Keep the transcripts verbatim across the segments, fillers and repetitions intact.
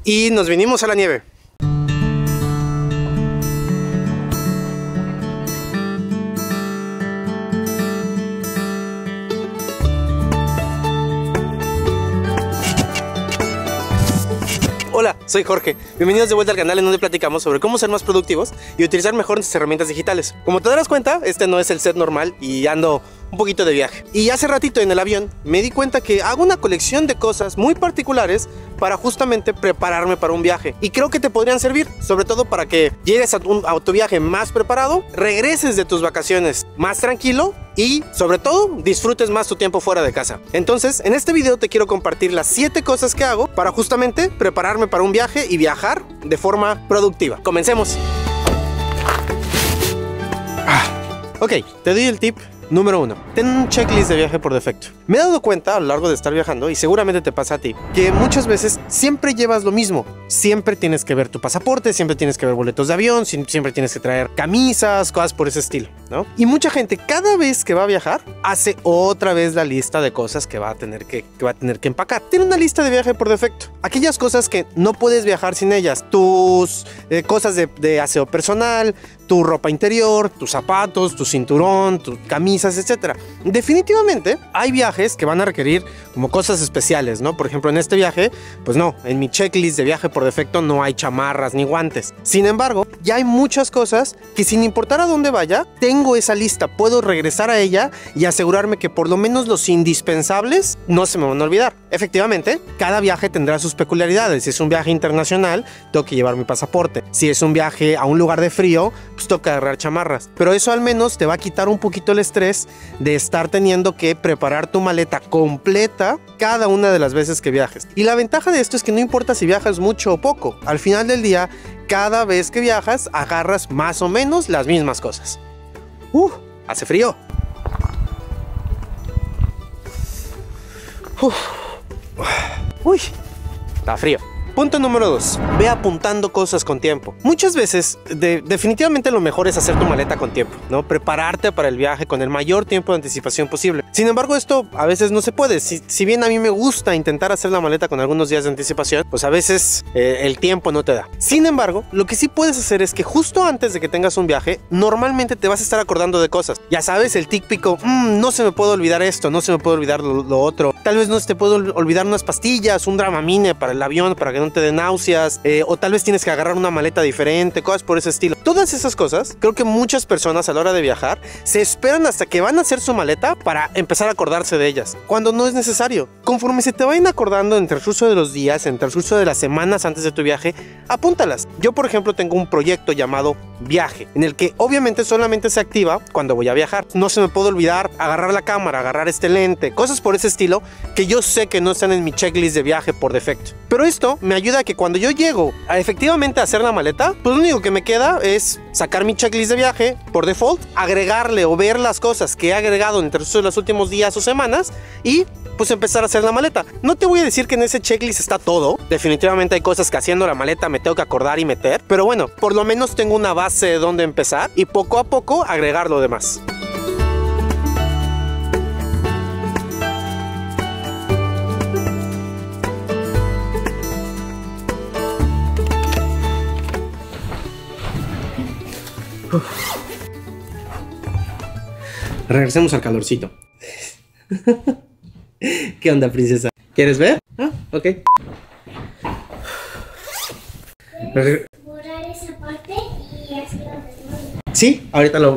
y nos vinimos a la nieve. Hola, soy Jorge. Bienvenidos de vuelta al canal en donde platicamos sobre cómo ser más productivos y utilizar mejor nuestras herramientas digitales. Como te darás cuenta, este no es el set normal y ando un poquito de viaje. Y hace ratito en el avión me di cuenta que hago una colección de cosas muy particulares para justamente prepararme para un viaje. Y creo que te podrían servir, sobre todo para que llegues a tu, a tu viaje más preparado, regreses de tus vacaciones más tranquilo y sobre todo disfrutes más tu tiempo fuera de casa. Entonces en este video te quiero compartir las siete cosas que hago para justamente prepararme para un viaje y viajar de forma productiva. Comencemos. Ah, ok, te doy el tip número uno. Ten un checklist de viaje por defecto. Me he dado cuenta a lo largo de estar viajando, y seguramente te pasa a ti, que muchas veces siempre llevas lo mismo. Siempre tienes que ver tu pasaporte, siempre tienes que ver boletos de avión, siempre tienes que traer camisas, cosas por ese estilo, ¿no? Y mucha gente cada vez que va a viajar hace otra vez la lista de cosas que va a tener que, que, va a tener que empacar. Tiene una lista de viaje por defecto. Aquellas cosas que no puedes viajar sin ellas. Tus eh, cosas de, de aseo personal, tu ropa interior, tus zapatos, tu cinturón, tus camisas, etcétera. Definitivamente hay viajes que van a requerir como cosas especiales, ¿no? Por ejemplo, en este viaje, pues no, en mi checklist de viaje por defecto no hay chamarras ni guantes. Sin embargo, ya hay muchas cosas que sin importar a dónde vaya, tengo esa lista, puedo regresar a ella y asegurarme que por lo menos los indispensables no se me van a olvidar. Efectivamente, cada viaje tendrá sus peculiaridades. Si es un viaje internacional, tengo que llevar mi pasaporte. Si es un viaje a un lugar de frío, pues toca agarrar chamarras. Pero eso al menos te va a quitar un poquito el estrés de estar teniendo que preparar tu maleta completa cada una de las veces que viajes. Y la ventaja de esto es que no importa si viajas mucho o poco, al final del día, cada vez que viajas, agarras más o menos las mismas cosas. Uh, hace frío. Uf. Uy, está frío. Punto número dos. Ve apuntando cosas con tiempo. Muchas veces, de, definitivamente lo mejor es hacer tu maleta con tiempo, ¿no? Prepararte para el viaje con el mayor tiempo de anticipación posible. Sin embargo, esto a veces no se puede. Si, si bien a mí me gusta intentar hacer la maleta con algunos días de anticipación, pues a veces eh, el tiempo no te da. Sin embargo, lo que sí puedes hacer es que justo antes de que tengas un viaje, normalmente te vas a estar acordando de cosas. Ya sabes, el típico, mmm, no se me puede olvidar esto, no se me puede olvidar lo, lo otro. Tal vez no se te puede olvidar unas pastillas, un Dramamine para el avión, para que no te dé náuseas, eh, o tal vez tienes que agarrar una maleta diferente, cosas por ese estilo. Todas esas cosas, creo que muchas personas a la hora de viajar se esperan hasta que van a hacer su maleta para empezar a acordarse de ellas, cuando no es necesario. Conforme se te vayan acordando en el transcurso de los días, en el transcurso de las semanas antes de tu viaje, apúntalas. Yo, por ejemplo, tengo un proyecto llamado Viaje, en el que obviamente solamente se activa cuando voy a viajar. No se me puede olvidar agarrar la cámara, agarrar este lente, cosas por ese estilo que yo sé que no están en mi checklist de viaje por defecto. Pero esto me ayuda a que cuando yo llego a efectivamente hacer la maleta, pues lo único que me queda es sacar mi checklist de viaje por default, agregarle o ver las cosas que he agregado en el transcurso de los últimos días o semanas y pues empezar a hacer la maleta. No te voy a decir que en ese checklist está todo. Definitivamente hay cosas que haciendo la maleta me tengo que acordar y meter. Pero bueno, por lo menos tengo una base de dónde empezar y poco a poco agregar lo demás. Uf. Regresemos al calorcito. ¿Qué onda, princesa? ¿Quieres ver? Ah, ok. ¿Puedes borrar esa parte y hacerlo de nuevo? Sí, ahorita lo... Y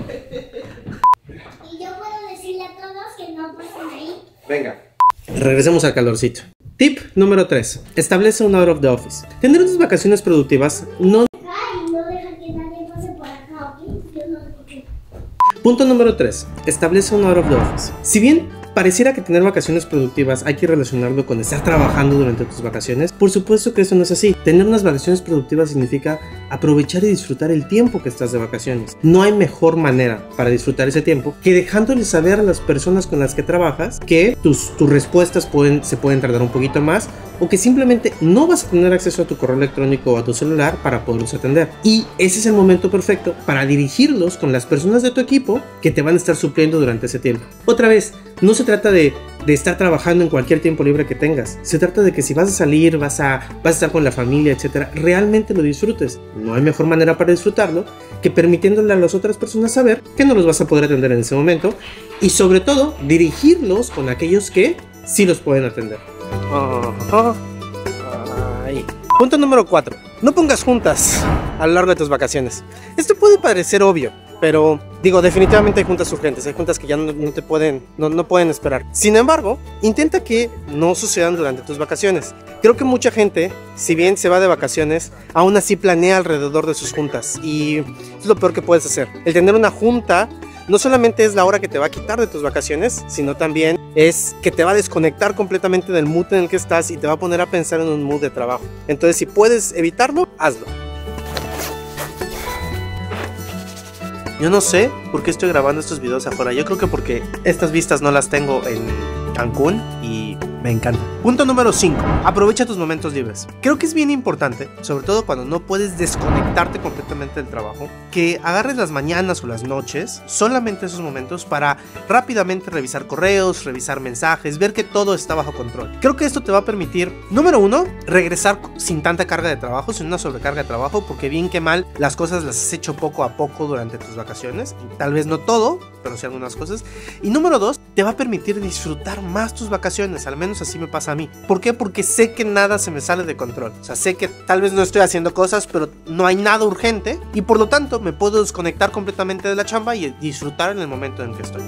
yo puedo decirle a todos que no pasen ahí. Venga. Regresemos al calorcito. Tip número tres. Establece un out of the office. Tener unas vacaciones productivas no... Ay, no deja que nadie pase por acá, ¿ok? Yo no escuché. Punto número tres. Establece un out of the office. Si bien pareciera que tener vacaciones productivas hay que relacionarlo con estar trabajando durante tus vacaciones, por supuesto que eso no es así. Tener unas vacaciones productivas significa aprovechar y disfrutar el tiempo que estás de vacaciones. No hay mejor manera para disfrutar ese tiempo que dejándoles saber a las personas con las que trabajas que tus, tus respuestas pueden, se pueden tardar un poquito más, o que simplemente no vas a tener acceso a tu correo electrónico o a tu celular para poderlos atender. Y ese es el momento perfecto para dirigirlos con las personas de tu equipo que te van a estar supliendo durante ese tiempo. Otra vez, no se trata de de estar trabajando en cualquier tiempo libre que tengas. Se trata de que si vas a salir, vas a, vas a estar con la familia, etcétera, realmente lo disfrutes. No hay mejor manera para disfrutarlo que permitiéndole a las otras personas saber que no los vas a poder atender en ese momento y sobre todo dirigirlos con aquellos que sí los pueden atender. Oh, oh. Ay. Punto número cuatro. No pongas juntas a lo largo de tus vacaciones. Esto puede parecer obvio, pero digo, definitivamente hay juntas urgentes, hay juntas que ya no, no te pueden, no, no pueden esperar. Sin embargo, intenta que no sucedan durante tus vacaciones. Creo que mucha gente, si bien se va de vacaciones, aún así planea alrededor de sus juntas y es lo peor que puedes hacer. El tener una junta no solamente es la hora que te va a quitar de tus vacaciones, sino también es que te va a desconectar completamente del mood en el que estás y te va a poner a pensar en un mood de trabajo. Entonces, si puedes evitarlo, hazlo. Yo no sé por qué estoy grabando estos videos afuera. Yo creo que porque estas vistas no las tengo en Cancún y me encanta. Punto número cinco. Aprovecha tus momentos libres. Creo que es bien importante, sobre todo cuando no puedes desconectarte completamente del trabajo, que agarres las mañanas o las noches, solamente esos momentos, para rápidamente revisar correos, revisar mensajes, ver que todo está bajo control. Creo que esto te va a permitir, número uno, regresar sin tanta carga de trabajo, sin una sobrecarga de trabajo, porque bien que mal, las cosas las has hecho poco a poco durante tus vacaciones, y tal vez no todo, pero sí algunas cosas. Y número dos, te va a permitir disfrutar más tus vacaciones, al menos así me pasa a mí. ¿Por qué? Porque sé que nada se me sale de control. O sea, sé que tal vez no estoy haciendo cosas, pero no hay nada urgente y por lo tanto me puedo desconectar completamente de la chamba y disfrutar en el momento en que estoy.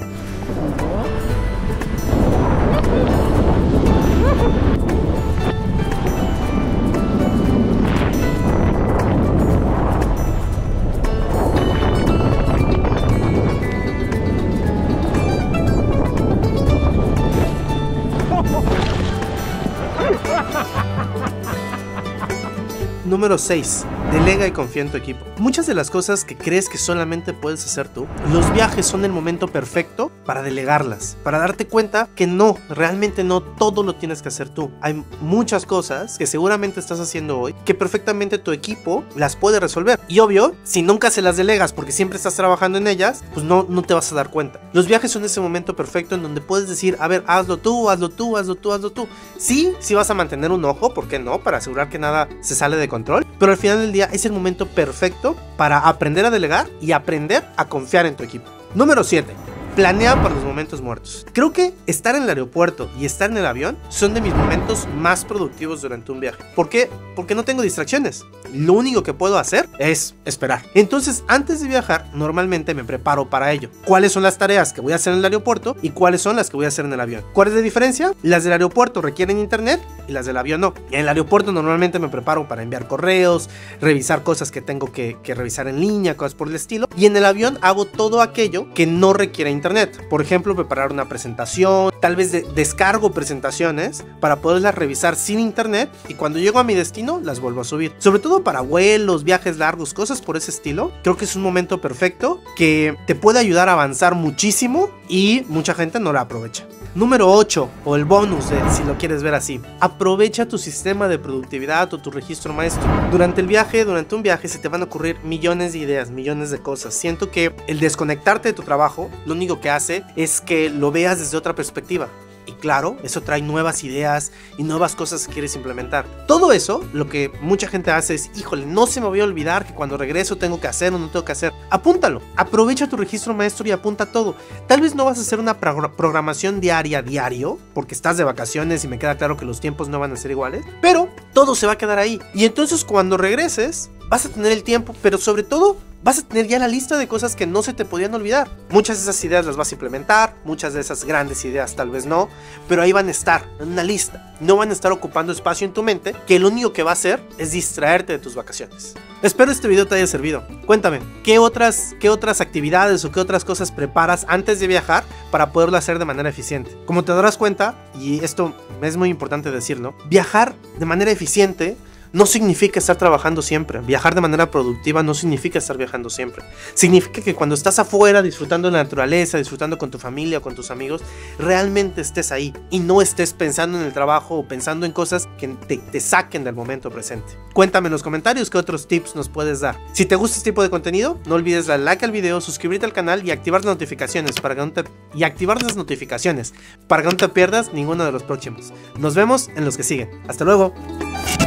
Número seis. Delega y confía en tu equipo. Muchas de las cosas que crees que solamente puedes hacer tú, los viajes son el momento perfecto para delegarlas, para darte cuenta que no, realmente no todo lo tienes que hacer tú. Hay muchas cosas que seguramente estás haciendo hoy que perfectamente tu equipo las puede resolver. Y obvio, si nunca se las delegas porque siempre estás trabajando en ellas, pues no, no te vas a dar cuenta. Los viajes son ese momento perfecto en donde puedes decir, a ver, hazlo tú, hazlo tú, hazlo tú, hazlo tú. Sí, sí vas a mantener un ojo, ¿por qué no? Para asegurar que nada se sale de control. Pero al final del día es el momento perfecto para aprender a delegar y aprender a confiar en tu equipo. Número siete. Planea para los momentos muertos. Creo que estar en el aeropuerto y estar en el avión son de mis momentos más productivos durante un viaje. ¿Por qué? Porque no tengo distracciones. Lo único que puedo hacer es esperar. Entonces, antes de viajar, normalmente me preparo para ello. ¿Cuáles son las tareas que voy a hacer en el aeropuerto y cuáles son las que voy a hacer en el avión? ¿Cuál es la diferencia? Las del aeropuerto requieren internet y las del avión no. Y en el aeropuerto normalmente me preparo para enviar correos, revisar cosas que tengo que, que revisar en línea, cosas por el estilo. Y en el avión hago todo aquello que no requiere internet. Internet. Por ejemplo, preparar una presentación, tal vez de descargo presentaciones para poderlas revisar sin internet y cuando llego a mi destino las vuelvo a subir. Sobre todo para vuelos, viajes largos, cosas por ese estilo. Creo que es un momento perfecto que te puede ayudar a avanzar muchísimo y mucha gente no la aprovecha. Número ocho, o el bonus, de, si lo quieres ver así. Aprovecha tu sistema de productividad o tu registro maestro. Durante el viaje, durante un viaje se te van a ocurrir millones de ideas, millones de cosas. Siento que el desconectarte de tu trabajo, lo único que hace es que lo veas desde otra perspectiva. Y claro, eso trae nuevas ideas y nuevas cosas que quieres implementar. Todo eso, lo que mucha gente hace es, híjole, no se me voy a olvidar que cuando regreso tengo que hacer o no tengo que hacer. Apúntalo, aprovecha tu registro maestro y apunta todo. Tal vez no vas a hacer una pro- programación diaria, diario, porque estás de vacaciones y me queda claro que los tiempos no van a ser iguales, pero todo se va a quedar ahí. Y entonces cuando regreses, vas a tener el tiempo, pero sobre todo, vas a tener ya la lista de cosas que no se te podían olvidar. Muchas de esas ideas las vas a implementar, muchas de esas grandes ideas tal vez no, pero ahí van a estar en una lista. No van a estar ocupando espacio en tu mente, que lo único que va a hacer es distraerte de tus vacaciones. Espero este video te haya servido. Cuéntame, ¿qué otras, qué otras actividades o qué otras cosas preparas antes de viajar para poderlo hacer de manera eficiente? Como te darás cuenta, y esto es muy importante decirlo, viajar de manera eficiente no significa estar trabajando siempre. Viajar de manera productiva no significa estar viajando siempre. Significa que cuando estás afuera disfrutando de la naturaleza, disfrutando con tu familia o con tus amigos, realmente estés ahí y no estés pensando en el trabajo o pensando en cosas que te, te saquen del momento presente. Cuéntame en los comentarios qué otros tips nos puedes dar. Si te gusta este tipo de contenido, no olvides darle like al video, suscribirte al canal y activar las notificaciones para que no te, y activar las notificaciones para que no te pierdas ninguno de los próximos. Nos vemos en los que siguen. Hasta luego.